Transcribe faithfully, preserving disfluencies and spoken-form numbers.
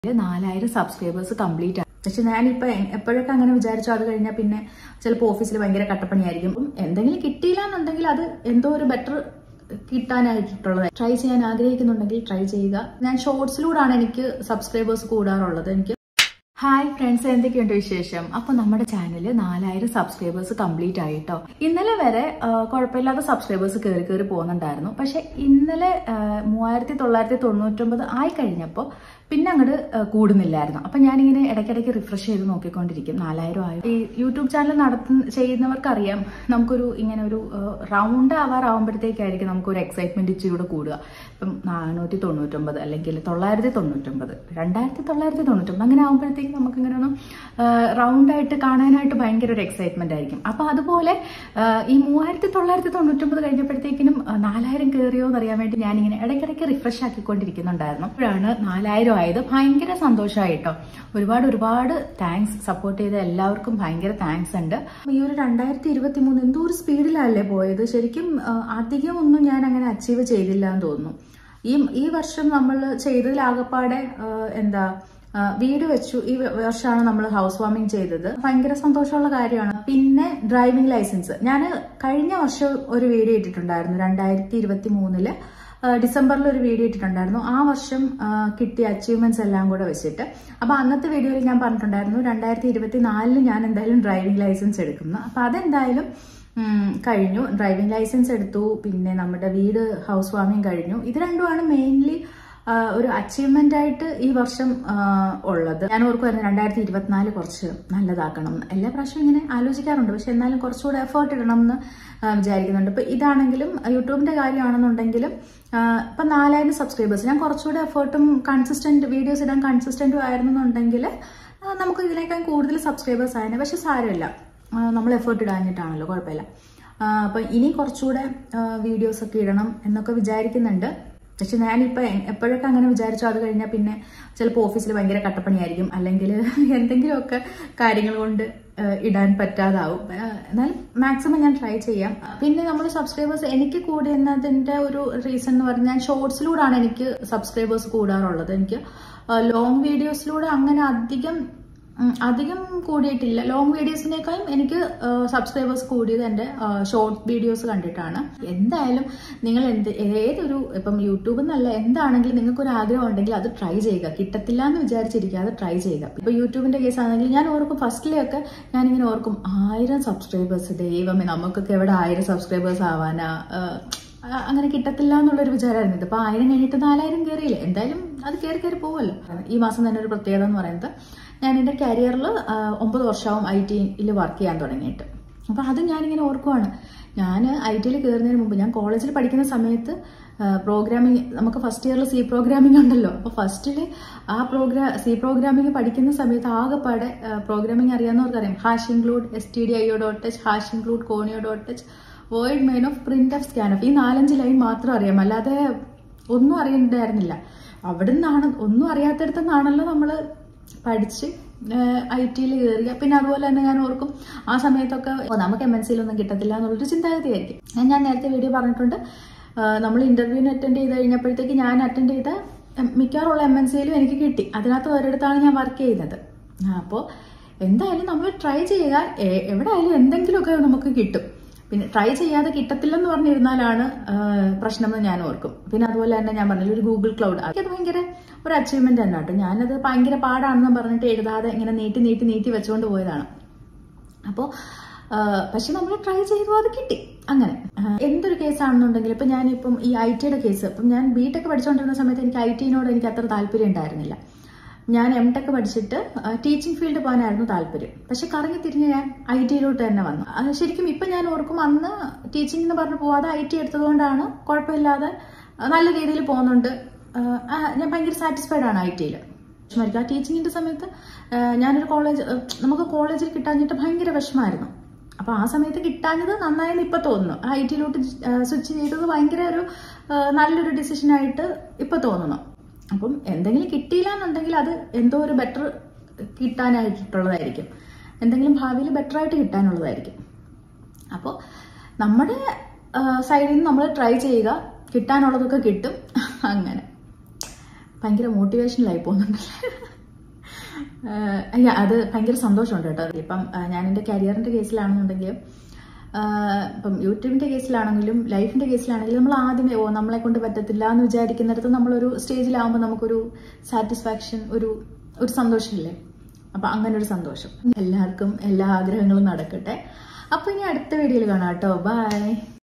നാലായിരം subscribers complete ആണ്. പക്ഷെ ഞാനിപ്പോ എപ്പോഴൊക്കെ അങ്ങനെ വിചാരിച്ചു അത് കഴിഞ്ഞാൽ പിന്നെ ചിലപ്പോൾ ഓഫീസിൽ ഭയങ്കര കട്ടപ്പണിയായിരിക്കും. എന്തെങ്കിലും കിട്ടിയില്ല എന്നുണ്ടെങ്കിൽ അത് എന്തോ ഒരു ബെറ്റർ കിട്ടാനായിട്ടുള്ളത് ട്രൈ ചെയ്യാൻ ആഗ്രഹിക്കുന്നുണ്ടെങ്കിൽ ട്രൈ ചെയ്യുക. ഞാൻ ഷോർട്സിലൂടെയാണ് എനിക്ക് സബ്സ്ക്രൈബേഴ്സ് കൂടാറുള്ളത്. എനിക്ക് ഹായ് ഫ്രണ്ട്സ്, എന്തൊക്കെയുണ്ട് വിശേഷം? അപ്പൊ നമ്മുടെ ചാനല് നാലായിരം സബ്സ്ക്രൈബേഴ്സ് കംപ്ലീറ്റ് ആയിട്ടോ. ഇന്നലെ വരെ കുഴപ്പമില്ലാത്ത സബ്സ്ക്രൈബേഴ്സ് കയറി കയറി പോകുന്നുണ്ടായിരുന്നു. പക്ഷെ ഇന്നലെ മൂവായിരത്തി തൊള്ളായിരത്തി തൊണ്ണൂറ്റൊമ്പത് ആയി കഴിഞ്ഞപ്പോൾ പിന്നെ അങ്ങോട്ട് കൂടുന്നില്ലായിരുന്നു. അപ്പൊ ഞാനിങ്ങനെ ഇടയ്ക്കിടയ്ക്ക് റിഫ്രഷ് ചെയ്ത് നോക്കിക്കൊണ്ടിരിക്കും. നാലായിരം ആയോ? ഈ യൂട്യൂബ് ചാനൽ നടത്തുന്ന ചെയ്യുന്നവർക്കറിയാം, നമുക്കൊരു ഇങ്ങനെ ഒരു റൗണ്ട് ആവാറാവുമ്പോഴത്തേക്കായിരിക്കും നമുക്കൊരു എക്സൈറ്റ്മെന്റ് ഇച്ചിരി കൂടുക. ഇപ്പം നാനൂറ്റി തൊണ്ണൂറ്റൊമ്പത് അല്ലെങ്കിൽ തൊള്ളായിരത്തി തൊണ്ണൂറ്റൊമ്പത് രണ്ടായിരത്തി തൊള്ളായിരത്തി തൊണ്ണൂറ്റൊമ്പത് അങ്ങനെ ആകുമ്പോഴത്തേക്കും നമുക്ക് ഇങ്ങനെ ഒന്ന് റൗണ്ട് ആയിട്ട് കാണാനായിട്ട് ഭയങ്കര ഒരു എക്സൈറ്റ്മെന്റ് ആയിരിക്കും. അപ്പൊ അതുപോലെ ഈ മൂവായിരത്തി തൊള്ളായിരത്തി തൊണ്ണൂറ്റൊമ്പത് കഴിഞ്ഞപ്പോഴത്തേക്കിനും നാലായിരം കയറിയോ എന്നറിയാൻ വേണ്ടി ഞാനിങ്ങനെ ഇടയ്ക്കിടയ്ക്ക് റിഫ്രഷ് ആക്കിക്കൊണ്ടിരിക്കുന്നുണ്ടായിരുന്നു. അപ്പോഴാണ് നാലായിരം ആയത്. ഭയങ്കര സന്തോഷമായിട്ടോ. ഒരുപാട് ഒരുപാട് താങ്ക്സ്. സപ്പോർട്ട് ചെയ്ത എല്ലാവർക്കും ഭയങ്കര താങ്ക്സ് ഉണ്ട്. ഈ ഒരു രണ്ടായിരത്തി ഇരുപത്തി മൂന്ന് എന്തോ ഒരു സ്പീഡിലല്ലേ പോയത്. ശരിക്കും അധികം ഒന്നും ഞാൻ അങ്ങനെ അച്ചീവ് ചെയ്തില്ല എന്ന് തോന്നുന്നു. ഈ ഈ വർഷം നമ്മൾ ചെയ്തതിലാകപ്പാടെ എന്താ വീട് വെച്ചു. ഈ വർഷമാണ് നമ്മൾ ഹൗസ് വാമിംഗ് ചെയ്തത്. ഭയങ്കര സന്തോഷമുള്ള കാര്യമാണ്. പിന്നെ ഡ്രൈവിംഗ് ലൈസൻസ് ഞാൻ കഴിഞ്ഞ വർഷം ഒരു വീഡിയോ ഇട്ടിട്ടുണ്ടായിരുന്നു. രണ്ടായിരത്തി ഇരുപത്തി മൂന്നില് ഡിസംബറിൽ ഒരു വീഡിയോ ഇട്ടിട്ടുണ്ടായിരുന്നു. ആ വർഷം കിട്ടിയ അച്ചീവ്മെന്റ്സ് എല്ലാം കൂടെ വെച്ചിട്ട്. അപ്പൊ അന്നത്തെ വീഡിയോയിൽ ഞാൻ പറഞ്ഞിട്ടുണ്ടായിരുന്നു രണ്ടായിരത്തി ഇരുപത്തി നാലില് ഞാൻ എന്തായാലും ഡ്രൈവിംഗ് ലൈസൻസ് എടുക്കുന്നു. അപ്പൊ അതെന്തായാലും കഴിഞ്ഞു. ഡ്രൈവിംഗ് ലൈസൻസ് എടുത്തു. പിന്നെ നമ്മുടെ വീട് ഹൗസ് വാമിംഗ് കഴിഞ്ഞു. ഇത് രണ്ടുമാണ് മെയിൻലി ഒരു അച്ചീവ്മെന്റ് ആയിട്ട് ഈ വർഷം ഉള്ളത്. ഞാൻ ഓർക്കുമായിരുന്നു രണ്ടായിരത്തി ഇരുപത്തിനാല് കുറച്ച് നല്ലതാക്കണം എന്ന്. എല്ലാ പ്രാവശ്യവും ഇങ്ങനെ ആലോചിക്കാറുണ്ട്. പക്ഷെ എന്നാലും കുറച്ചുകൂടെ എഫേർട്ട് ഇടണം എന്ന് വിചാരിക്കുന്നുണ്ട്. ഇപ്പൊ ഇതാണെങ്കിലും യൂട്യൂബിന്റെ കാര്യമാണെന്നുണ്ടെങ്കിലും ഇപ്പൊ നാലായിരം സബ്സ്ക്രൈബേഴ്സ് ഞാൻ കുറച്ചുകൂടെ എഫേർട്ടും കൺസിസ്റ്റന്റ് വീഡിയോസ് ഇടാൻ കൺസിസ്റ്റന്റും ആയിരുന്നുണ്ടെങ്കിൽ നമുക്ക് ഇതിനേക്കാൾ കൂടുതൽ സബ്സ്ക്രൈബേഴ്സ് ആയേനെ. പക്ഷെ സാരമില്ല, നമ്മൾ എഫേർട്ട് ഇടാഞ്ഞിട്ടാണല്ലോ, കുഴപ്പമില്ല. അപ്പൊ ഇനി കുറച്ചുകൂടെ വീഡിയോസ് ഒക്കെ ഇടണം എന്നൊക്കെ വിചാരിക്കുന്നുണ്ട്. പക്ഷെ ഞാനിപ്പോൾ എപ്പോഴൊക്കെ അങ്ങനെ വിചാരിച്ചു അത് കഴിഞ്ഞാൽ പിന്നെ ചിലപ്പോൾ ഓഫീസിൽ ഭയങ്കര കട്ടപ്പണിയായിരിക്കും, അല്ലെങ്കിൽ എന്തെങ്കിലുമൊക്കെ കാര്യങ്ങൾ കൊണ്ട് ഇടാൻ പറ്റാതാവും. എന്നാലും മാക്സിമം ഞാൻ ട്രൈ ചെയ്യാം. പിന്നെ നമ്മൾ സബ്സ്ക്രൈബേഴ്സ് എനിക്ക് കൂടുന്നതിന്റെ ഒരു റീസൺ എന്ന് പറഞ്ഞാൽ ഷോർട്സിലൂടെയാണ് എനിക്ക് സബ്സ്ക്രൈബേഴ്സ് കൂടാറുള്ളത്. എനിക്ക് ലോങ് വീഡിയോസിലൂടെ അങ്ങനെ അധികം അധികം കൂടിയിട്ടില്ല. ലോങ് വീഡിയോസിനേക്കാളും എനിക്ക് സബ്സ്ക്രൈബേഴ്സ് കൂടിയത് എൻ്റെ ഷോർട്ട് വീഡിയോസ് കണ്ടിട്ടാണ്. എന്തായാലും നിങ്ങൾ എന്ത് ഏതൊരു ഇപ്പം യൂട്യൂബ് എന്നല്ല, എന്താണെങ്കിലും നിങ്ങൾക്കൊരു ആഗ്രഹം ഉണ്ടെങ്കിൽ അത് ട്രൈ ചെയ്യുക. കിട്ടത്തില്ല എന്ന് വിചാരിച്ചിരിക്കുക, ട്രൈ ചെയ്യുക. ഇപ്പൊ യൂട്യൂബിന്റെ കേസ് ആണെങ്കിൽ ഞാൻ ഓർക്കും ഫസ്റ്റിലെയൊക്കെ ഞാനിങ്ങനെ ഓർക്കും ആയിരം സബ്സ്ക്രൈബേഴ്സ്, ദൈവമേ നമുക്കൊക്കെ എവിടെ ആയിരം സബ്സ്ക്രൈബേഴ്സ് ആവാനാ, അങ്ങനെ കിട്ടത്തില്ല എന്നുള്ളൊരു വിചാരമായിരുന്നു. ഇതിപ്പോ ആയിരം കഴിഞ്ഞിട്ട് നാലായിരം കയറിയില്ലേ, എന്തായാലും അത് കയറി കയറി പോവല്ലോ. ഈ മാസം തന്നെ ഒരു പ്രത്യേകത എന്ന് പറയുന്നത് ഞാൻ എൻ്റെ കരിയറിൽ ഒമ്പത് വർഷമാവും ഐ ടിയിൽ വർക്ക് ചെയ്യാൻ തുടങ്ങിയിട്ട്. അപ്പൊ അത് ഞാനിങ്ങനെ ഓർക്കുവാണ്. ഞാൻ ഐ ടിയിൽ കയറുന്നതിന് മുമ്പ് ഞാൻ കോളേജിൽ പഠിക്കുന്ന സമയത്ത് പ്രോഗ്രാമിംഗ്, നമുക്ക് ഫസ്റ്റ് ഇയറിൽ സി പ്രോഗ്രാമിംഗ് ഉണ്ടല്ലോ. അപ്പൊ ഫസ്റ്റില് ആ പ്രോഗ്രാ സി പ്രോഗ്രാമിംഗ് പഠിക്കുന്ന സമയത്ത് ആകെപ്പാടെ പ്രോഗ്രാമിംഗ് അറിയാവുന്നവർക്കറിയാം. Hash include, S T D I O dot H, hash include, conio dot H, void main of, print of, scan of, ഈ നാലഞ്ച് ലൈൻ മാത്രം അറിയാം. അല്ലാതെ ഒന്നും അറിയണ്ടായിരുന്നില്ല. അവിടെ നിന്നാണ്, ഒന്നും അറിയാത്തടത്തുനിന്നാണല്ലോ നമ്മള് പഠിച്ച് ഐ ടിയിൽ കയറിയ. പിന്നെ അതുപോലെ തന്നെ ഞാൻ ഓർക്കും ആ സമയത്തൊക്കെ നമുക്ക് എം എൻ സിയിലൊന്നും കിട്ടത്തില്ല എന്നുള്ളൊരു ചിന്താഗതിയായിരിക്കും. ഞാൻ നേരത്തെ വീഡിയോ പറഞ്ഞിട്ടുണ്ട്, നമ്മൾ ഇന്റർവ്യൂവിന് അറ്റൻഡ് ചെയ്ത് കഴിഞ്ഞപ്പോഴത്തേക്ക് ഞാൻ അറ്റൻഡ് ചെയ്ത മിക്കവാറുള്ള എം എൻ സിയിലും എനിക്ക് കിട്ടി. അതിനകത്ത് ഒരിടത്താണ് ഞാൻ വർക്ക് ചെയ്യുന്നത്. അപ്പോൾ എന്തായാലും നമ്മൾ ട്രൈ ചെയ്യുക. എവിടെ ആയാലും എന്തെങ്കിലുമൊക്കെ നമുക്ക് കിട്ടും. പിന്നെ ട്രൈ ചെയ്യാതെ കിട്ടത്തില്ലെന്ന് പറഞ്ഞിരുന്നാലാണ് പ്രശ്നമെന്ന് ഞാൻ ഓർക്കും. പിന്നെ അതുപോലെ തന്നെ ഞാൻ പറഞ്ഞില്ല ഒരു ഗൂഗിൾ ക്ലൗഡ്, അത് ഭയങ്കര ഒരു അച്ചീവ്മെന്റ് തന്നെ കേട്ടോ. ഞാനത് ഭയങ്കര പാടാണെന്ന് പറഞ്ഞിട്ട് എഴുതാതെ ഇങ്ങനെ നീട്ടി നീട്ടി നീട്ടി വെച്ചുകൊണ്ട് പോയതാണ്. അപ്പോൾ പക്ഷെ നമ്മൾ ട്രൈ ചെയ്തു, അത് കിട്ടി. അങ്ങനെ എന്തൊരു കേസാണെന്നുണ്ടെങ്കിൽ ഇപ്പൊ ഞാനിപ്പം ഈ ഐ ടിയുടെ കേസ്, ഇപ്പം ഞാൻ ബി ടെക് പഠിച്ചുകൊണ്ടിരുന്ന സമയത്ത് എനിക്ക് ഐ ടിനോട് എനിക്ക് അത്ര താല്പര്യം ഉണ്ടായിരുന്നില്ല. ഞാൻ എം ടെക് പഠിച്ചിട്ട് ടീച്ചിങ് ഫീൽഡ് പോകാനായിരുന്നു താല്പര്യം. പക്ഷെ കറങ്ങി തിരിഞ്ഞ് ഞാൻ ഐ ടിയിലോട്ട് തന്നെ വന്നു. അത് ശരിക്കും ഇപ്പൊ ഞാൻ ഓർക്കും അന്ന് ടീച്ചിങ് എന്ന് പറഞ്ഞ് പോവാതെ ഐ ടി എടുത്തതുകൊണ്ടാണ് കുഴപ്പമില്ലാതെ നല്ല രീതിയിൽ പോകുന്നുണ്ട്. ഞാൻ ഭയങ്കര സാറ്റിസ്ഫൈഡ് ആണ് ഐ ടിയിൽ. ആ ടീച്ചിങ്ങിന്റെ സമയത്ത് ഞാനൊരു കോളേജ്, നമുക്ക് കോളേജിൽ കിട്ടാഞ്ഞിട്ട് ഭയങ്കര വിഷമമായിരുന്നു. അപ്പൊ ആ സമയത്ത് കിട്ടാഞ്ഞത് നന്നായെന്ന് ഇപ്പൊ തോന്നുന്നു. ഐ ടിയിലോട്ട് സ്വിച്ച് ചെയ്തത് ഭയങ്കര ഒരു നല്ലൊരു ഡിസിഷനായിട്ട് ഇപ്പൊ തോന്നുന്നു. അപ്പം എന്തെങ്കിലും കിട്ടിയില്ല എന്നുണ്ടെങ്കിൽ അത് എന്തോ ഒരു ബെറ്റർ കിട്ടാനായിട്ടുള്ളതായിരിക്കും, എന്തെങ്കിലും ഭാവിയിൽ ബെറ്റർ ആയിട്ട് കിട്ടാനുള്ളതായിരിക്കും. അപ്പോൾ നമ്മുടെ സൈഡിൽ നിന്ന് നമ്മൾ ട്രൈ ചെയ്യുക, കിട്ടാനുള്ളതൊക്കെ കിട്ടും. അങ്ങനെ ഭയങ്കര മോട്ടിവേഷനിലായി പോകുന്നുണ്ടല്ലേ. അത് ഭയങ്കര സന്തോഷമുണ്ട് കേട്ടോ. ഇപ്പം ഞാൻ എൻ്റെ കരിയറിന്റെ കേസിലാണെന്നുണ്ടെങ്കിൽ, ഇപ്പം യൂട്യൂബിന്റെ കേസിലാണെങ്കിലും ലൈഫിന്റെ കേസിലാണെങ്കിലും നമ്മൾ ആദ്യമേ ഓ നമ്മളെ കൊണ്ട് പറ്റത്തില്ല എന്ന് വിചാരിക്കുന്നിടത്ത് നമ്മളൊരു സ്റ്റേജിലാവുമ്പോൾ നമുക്കൊരു സാറ്റിസ്ഫാക്ഷൻ, ഒരു ഒരു സന്തോഷമില്ലേ? അപ്പൊ അങ്ങനെ ഒരു സന്തോഷം. എല്ലാവർക്കും എല്ലാ ആഗ്രഹങ്ങളും നടക്കട്ടെ. അപ്പൊ ഇനി അടുത്ത വീഡിയോയിൽ കാണാം കേട്ടോ. ബൈ.